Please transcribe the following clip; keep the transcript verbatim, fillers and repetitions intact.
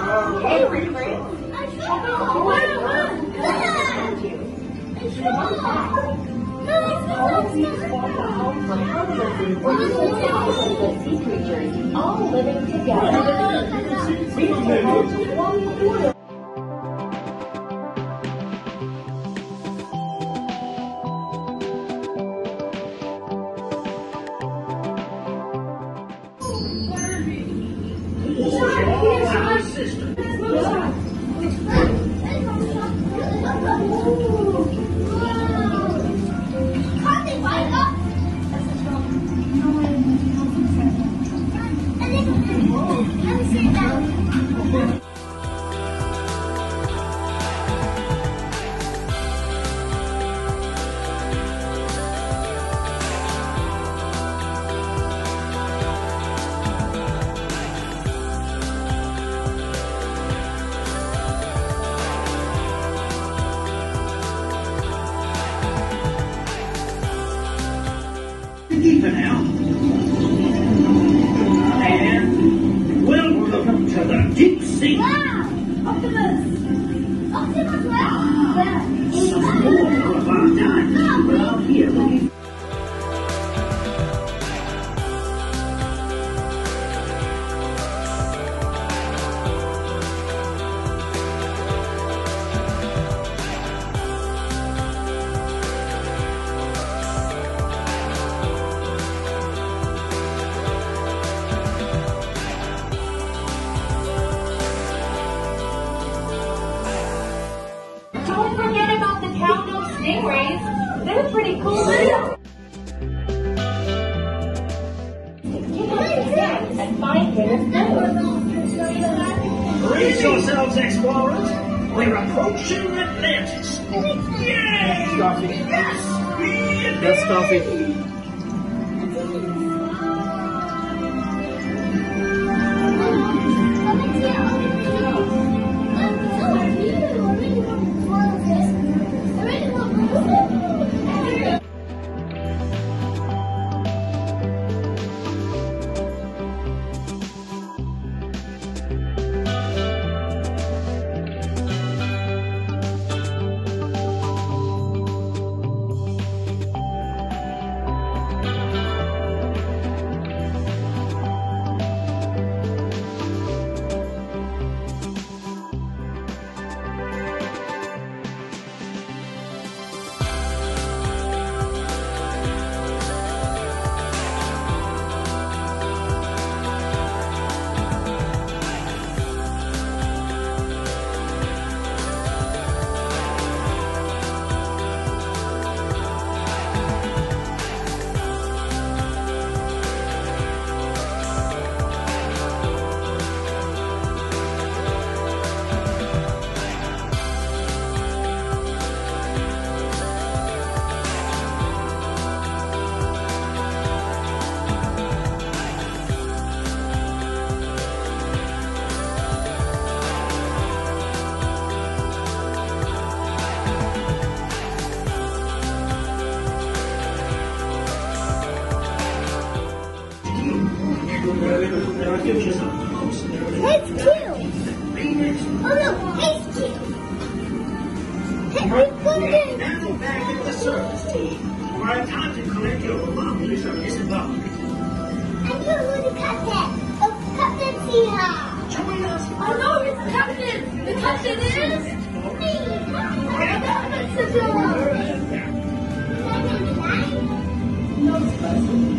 Hey, friends. All living together. Deeper now. And welcome to the deep sea. Wow! Optimus! Optimus, wow! Some more of our time. We're out here looking. Don't forget about the Cowdock stingrays. They're pretty cool too. And find hidden food. Brace yourselves, explorers. We're approaching Atlantis. Yay! Coffee. Yes! We That's coffee. It's cute. Oh no, it's cute. Hey, we've got it. now back at the surface team. For our time to collect your belongings from this above. I'm going to cut that. Oh, Captain Seahawk. Join us. Oh no, it's the captain! The captain is... Me. That's the Can I do that? No,